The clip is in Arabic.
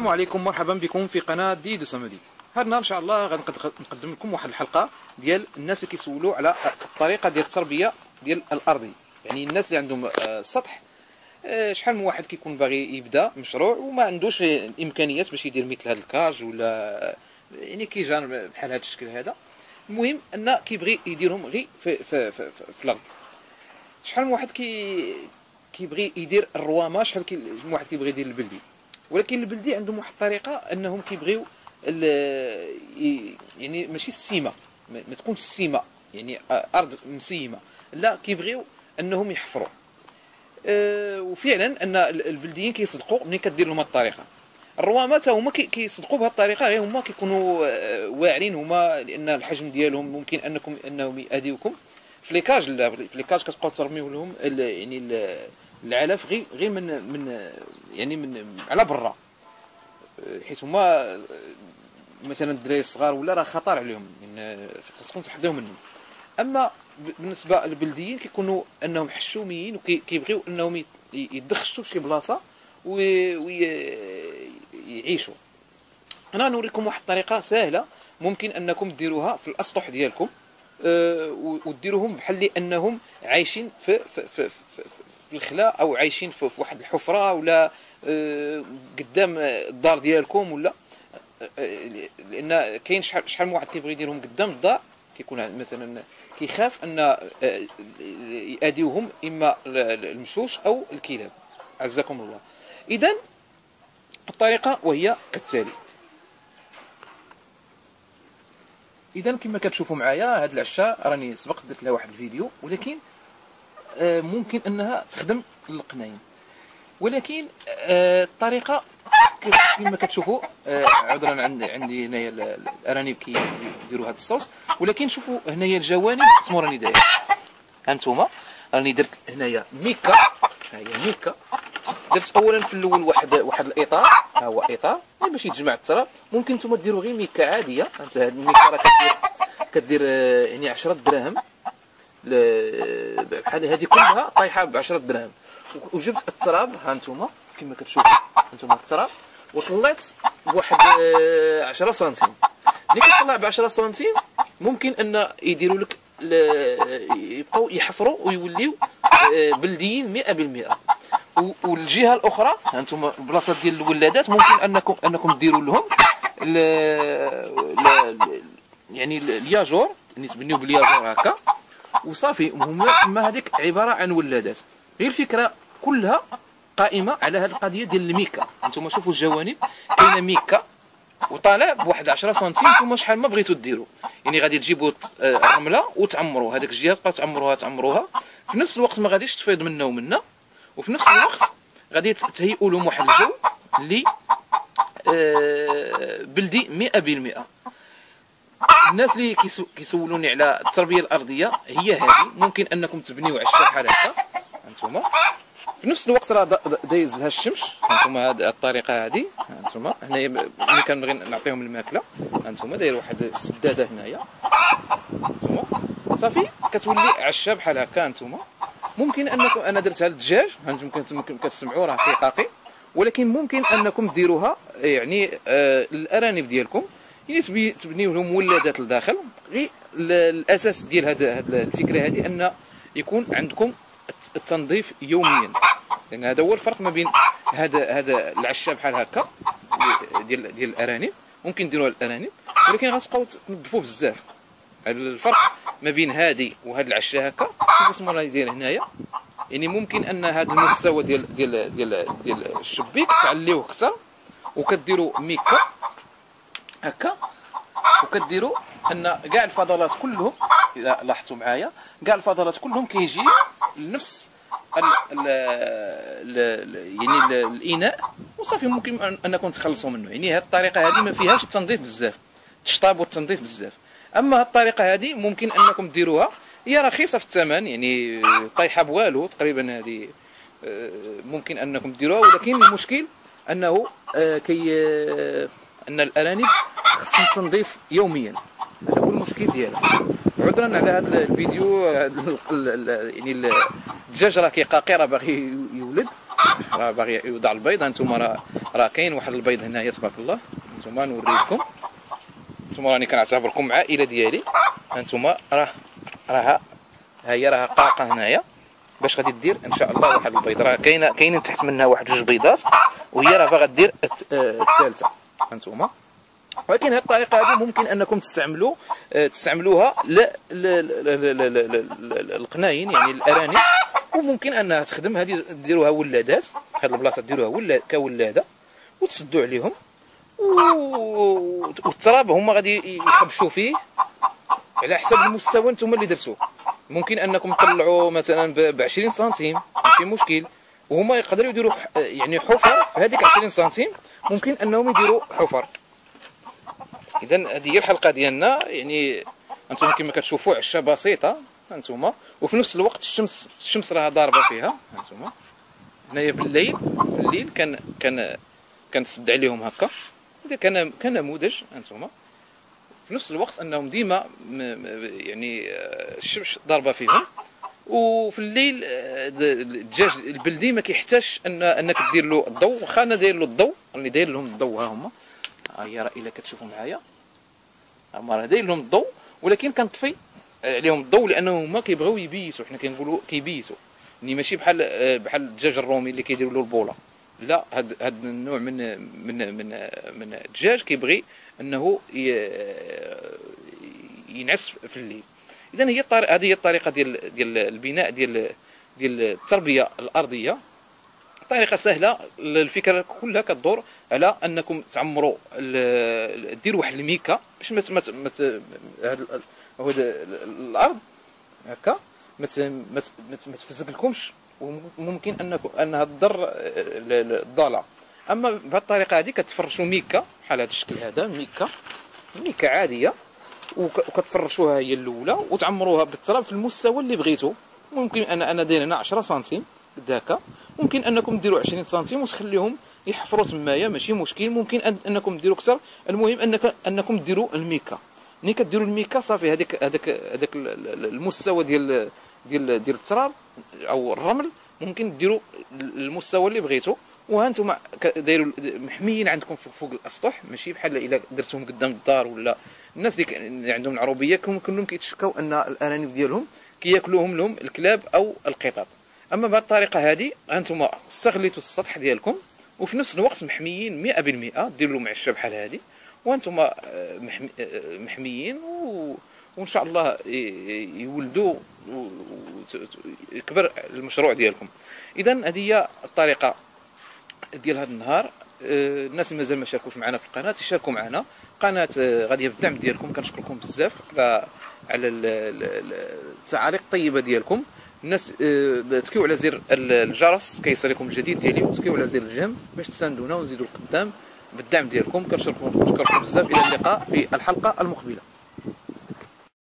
السلام عليكم، مرحبا بكم في قناه ديدو صمدي. هذا النهار ان شاء الله غادي نقدم لكم واحد الحلقه ديال الناس اللي كيسولوا على الطريقه ديال التربيه ديال الارضي. يعني الناس اللي عندهم سطح، شحال من واحد كيكون باغي يبدا مشروع وما عندوش الامكانيات باش يدير مثل هذا الكاج ولا يعني كيجان بحال هذا الشكل هذا. المهم ان كيبغي يديرهم غير في الارض. شحال من واحد كيبغي يدير الروامه، شحال من واحد كيبغي يدير البلدي. ولكن البلدي عندهم واحد الطريقه انهم كيبغيو يعني ماشي السيمه، ما تكونش السيمه يعني ارض مسيمه، لا كيبغيو انهم يحفروا. وفعلا ان البلديين كيصدقوا ملي كدير لهم هذه الطريقه. الروامات هما كيصدقوا بهذه الطريقه، غير هما كيكونوا واعرين هما، لان الحجم ديالهم ممكن انهم يأذيوكم. في ليكاج لا، في ليكاج كتبقاو ترميو لهم يعني العلف غير من يعني من على برا، حيت هما مثلا الدراري الصغار ولا راه خطر عليهم، يعني خاصكم تحذروا منهم. اما بالنسبه للبلديين كيكونوا انهم حشوميين وكيبغيو انهم يدخشوا في شي بلاصه ويعيشوا. انا نوريكم واحد الطريقه سهله ممكن انكم ديروها في الاسطح ديالكم، وديروهم بحال انهم عايشين في الخلا، او عايشين في واحد الحفره، ولا قدام الدار ديالكم، ولا لان كاين شحال من واحد كيبغي يديرهم قدام الدار، كيكون مثلا كيخاف ان يأذيوهم اما المشوش او الكلاب، عزكم الله. اذا الطريقه وهي كالتالي. اذا كما كتشوفوا معايا هاد العشا راني سبق درت لها واحد الفيديو، ولكن ممكن انها تخدم للقناين. ولكن الطريقه كما كتشوفوا، عذرا عندي هنايا الارانب كيديروا هذا الصوص، ولكن شوفوا هنايا الجوانب اسمو راني داير. هانتوما راني درت هنايا ميكا، ها هي ميكا. درت اولا في الاول واحد الاطار، ها هو اطار باش يتجمع التراب. ممكن نتوما ديروا غير ميكا عاديه. انت هذه الميكا راه كدير يعني 10 دراهم، بحال هذه كلها طايحه ب 10 دراهم. وجبت التراب، ها انتم كما كتشوفوا انتم التراب، وطلعت بواحد 10 سنتيم. ملي كطلع ب 10 سنتيم ممكن ان يديروا لك يبقاو يحفروا ويوليو بلديين 100%. والجهه الاخرى ها انتم البلاصه ديال الولادات ممكن انكم ديروا لهم يعني الياجور، يعني تبنيو بالياجور هكا وصافي. هما هذيك عباره عن ولادات. غير الفكره كلها قائمه على هذه القضيه ديال الميكا. انتم شوفوا الجوانب كاينه ميكا وطالع بواحد 10 سنتيم. نتوما شحال ما بغيتوا ديروا، يعني غادي تجيبوا الرمله وتعمروا هذيك الجهه، تبقاو تعمروها في نفس الوقت، ما غاديش تفيض منا ومنا، وفي نفس الوقت غادي تهيئوا لهم واحد الجو اللي بلدي 100%. الناس اللي كيسولوني على التربيه الارضيه هي هذه. ممكن انكم تبنيو عشا بحال هكا هانتوما، في نفس الوقت راه دايز لها الشمس. هانتوما هذه الطريقه هذه، هانتوما هنايا ملي كنبغي نعطيهم الماكله، هانتوما داير واحد السداده هنايا، هانتوما صافي كتولي عشا بحال هكا. هانتوما ممكن انكم، انا درتها للدجاج، هانتوما كتسمعوا راه فقاقي، ولكن ممكن انكم ديروها يعني الارانب ديالكم، يعني تبنيو لهم ولادات لداخل. غير الاساس ديال هذا الفكره هذه ان يكون عندكم التنظيف يوميا، لان هذا هو الفرق ما بين هذا العشا بحال هكا ديال الارانب. ممكن ديروها للارانب، ولكن غتبقاو تنظفوه بزاف. هذا الفرق ما بين هذه وهذا العشا هكا كيف اسمو راه يدير هنايا. يعني ممكن ان هذا المستوى ديال الشبيك تعليوه اكثر، وكديروا ميكا هكا، وكديروا ان كاع الفضلات كلهم، اذا لاحظتوا معايا كاع الفضلات كلهم كيجي لنفس يعني الاناء، وصافي ممكن انكم تخلصوا منه. يعني هذه الطريقه هذه ما فيهاش التنظيف بزاف، التشطيب والتنظيف بزاف. اما هذه الطريقه هذه ممكن انكم ديروها، هي رخيصه في الثمن، يعني طايحه بوالو تقريبا. هذه ممكن انكم ديروها، ولكن المشكل انه ان الارانب خصهم تنظيف يوميا. هذا هو المشكل ديالها. عذرا على هذا الفيديو، يعني الدجاج راه كيقاقي، راه باغي يولد، راه باغي يوضع البيض. هانتوما راه كاين واحد البيض هنايا تبارك الله. هانتوما نوريكم، هانتوما راني كنعتبركم عائله ديالي. هانتوما راه هي راه قاقه هنايا باش غادي دير ان شاء الله واحد البيض. راه كاينين تحت منها واحد جوج بيضات، وهي راه باغا دير الثالثه. هانتوما ولكن هذه الطريقه هذه ممكن انكم تستعملوها للقناين يعني الارانب، وممكن انها تخدم. هذه ديروها ولادات، هذه البلاصه ديروها كولاده وتسدوا عليهم، والتراب هما غادي يخبشوا فيه على حسب المستوى نتوما اللي درتوه. ممكن انكم تطلعوا مثلا ب 20 سنتيم ماشي مشكل، وهما يقدروا يديروا يعني حفر في هذيك 20 سنتيم، ممكن انهم يديروا حفر. اذا هذه هي الحلقه ديالنا. يعني انتم كما كتشوفوا عشه بسيطه هانتوما، وفي نفس الوقت الشمس راه ضاربه فيها. هانتوما هنايا في الليل كنتسد عليهم هكا، هذا كنموذج. هانتوما في نفس الوقت انهم ديما يعني الشمس ضاربه فيهم، وفي الليل الدجاج البلدي ما كيحتاجش انك دير له الضوء. واخا انا داير له الضوء، راني داير لهم الضوء، ها هما هي راه الا كتشوفوا معايا هما راه داير لهم الضوء، ولكن كنطفي عليهم الضوء لانهم هما كيبغيو يبيسوا. حنا كنقولوا كيبيسوا، يعني ماشي بحال الدجاج الرومي اللي كيديروا له البوله. لا، هذا النوع من الدجاج كيبغي انه ينعس في الليل. اذا هذه هي الطريقه ديال البناء ديال التربيه الارضيه. طريقه سهله، الفكره كلها كتدور على انكم تعمروا ديروا واحد الميكا باش الارض هكا ما تفزقلكمش، وممكن انها تضر الضاله. اما بهذه الطريقه هذه كتفرشوا ميكا بحال هذا الشكل، هذا ميكا عاديه، وكتفرشوها هي الاولى وتعمروها بالتراب في المستوى اللي بغيتو. ممكن انا داير هنا 10 سنتيم قد هكا، ممكن انكم ديروا 20 سنتيم وتخليهم يحفروا تمايا ماشي مشكل. ممكن انكم ديروا اكثر، المهم انكم ديروا الميكا. ملي كديروا الميكا صافي هذاك المستوى ديال التراب او الرمل ممكن ديروا المستوى اللي بغيتو. وهانتم دايروا محميين عندكم فوق الاسطح، ماشي بحال الا درتوهم قدام الدار. ولا الناس اللي عندهم العروبيه كلهم كيتشكاو ان الارانب ديالهم كياكلوهم لهم الكلاب او القطط. اما بهذه الطريقه هذه هانتم استغليتوا السطح ديالكم، وفي نفس الوقت محميين 100%. ديروا لهم عشه بحال هذه وانتم محميين، وان شاء الله يولدوا ويكبر المشروع ديالكم. اذا هذه هي الطريقه ديال هذا النهار. الناس اللي مازال ما شاركوش معنا في القناه يشاركوا معنا. قناه غاديه بالدعم ديالكم، كنشكركم بزاف على التعاليق الطيبه ديالكم. الناس تكيو على زر الجرس كيصلكم الجديد ديالي، وتكيو على زر الجيم باش تساندونا ونزيدوا لقدام بالدعم ديالكم. كنشكركم بزاف. الى اللقاء في الحلقه المقبله.